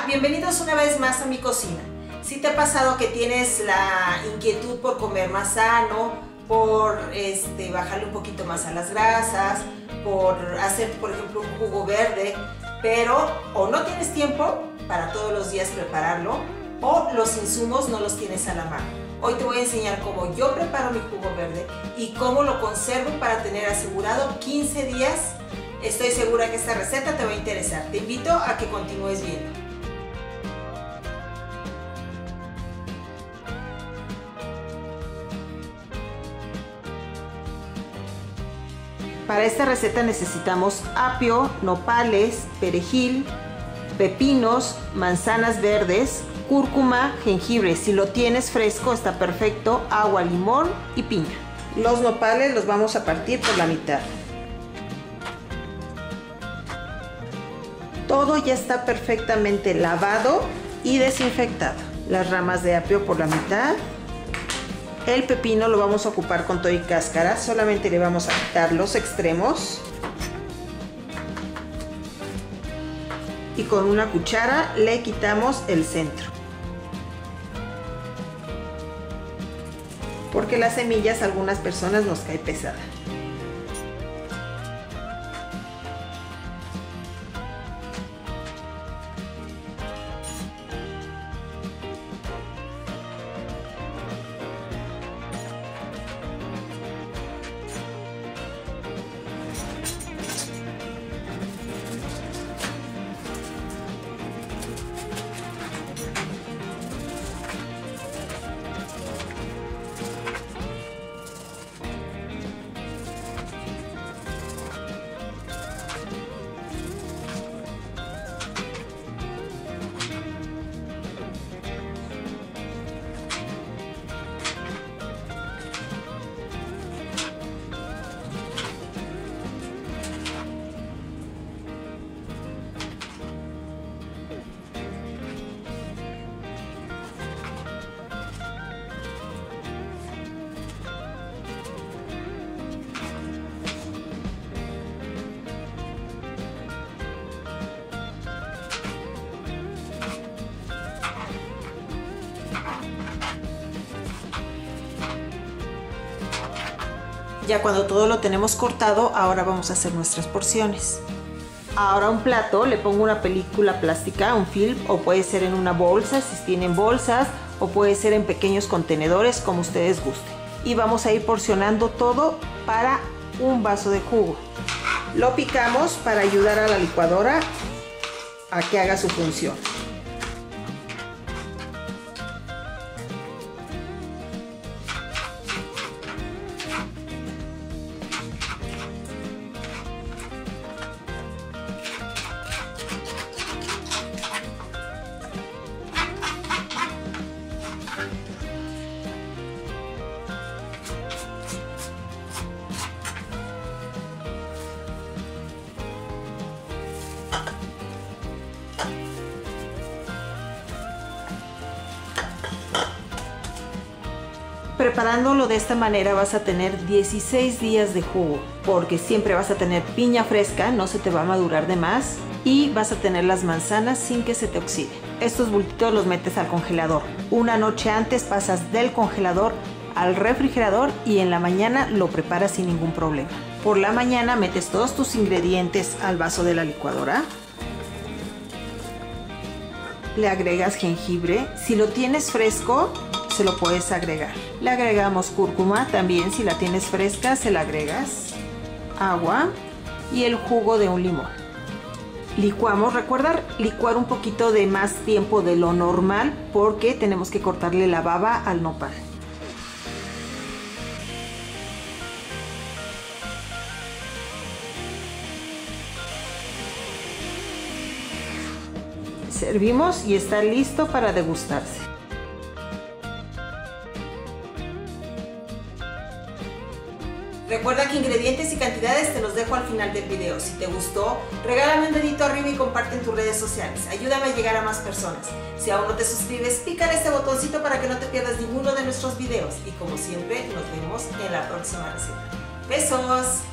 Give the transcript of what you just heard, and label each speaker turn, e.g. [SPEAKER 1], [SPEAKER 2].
[SPEAKER 1] bienvenidos una vez más a mi cocina. Si te ha pasado que tienes la inquietud por comer más sano, por bajarle un poquito más a las grasas, por hacer por ejemplo un jugo verde, pero o no tienes tiempo para todos los días prepararlo o los insumos no los tienes a la mano. Hoy te voy a enseñar cómo yo preparo mi jugo verde y cómo lo conservo para tener asegurado 15 días. Estoy segura que esta receta te va a interesar. Te invito a que continúes viendo. Para esta receta necesitamos apio, nopales, perejil, pepinos, manzanas verdes, cúrcuma, jengibre. Si lo tienes fresco está perfecto, agua, limón y piña. Los nopales los vamos a partir por la mitad. Todo ya está perfectamente lavado y desinfectado. Las ramas de apio por la mitad. El pepino lo vamos a ocupar con todo y cáscara, solamente le vamos a quitar los extremos. Y con una cuchara le quitamos el centro. Porque las semillas a algunas personas nos cae pesada. Ya cuando todo lo tenemos cortado, ahora vamos a hacer nuestras porciones. Ahora a un plato le pongo una película plástica, un film, o puede ser en una bolsa si tienen bolsas, o puede ser en pequeños contenedores como ustedes gusten. Y vamos a ir porcionando todo para un vaso de jugo. Lo picamos para ayudar a la licuadora a que haga su función. Preparándolo de esta manera vas a tener 16 días de jugo, porque siempre vas a tener piña fresca, no se te va a madurar de más, y vas a tener las manzanas sin que se te oxide. Estos bultitos los metes al congelador. Una noche antes pasas del congelador al refrigerador y en la mañana lo preparas sin ningún problema. Por la mañana metes todos tus ingredientes al vaso de la licuadora. Le agregas jengibre. Si lo tienes fresco, se lo puedes agregar. Le agregamos cúrcuma, también si la tienes fresca se la agregas. Agua y el jugo de un limón. Licuamos, recuerda licuar un poquito de más tiempo de lo normal porque tenemos que cortarle la baba al nopal. Servimos y está listo para degustarse. Recuerda que ingredientes y cantidades te los dejo al final del video. Si te gustó, regálame un dedito arriba y comparte en tus redes sociales. Ayúdame a llegar a más personas. Si aún no te suscribes, pícale este botoncito para que no te pierdas ninguno de nuestros videos. Y como siempre, nos vemos en la próxima receta. ¡Besos!